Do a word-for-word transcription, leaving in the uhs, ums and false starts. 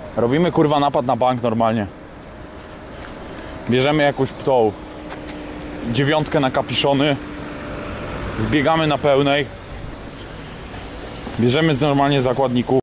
Robimy kurwa napad na bank normalnie. Bierzemy jakąś tą dziewiątkę na kapiszony. Wbiegamy na pełnej. Bierzemy normalnie zakładników.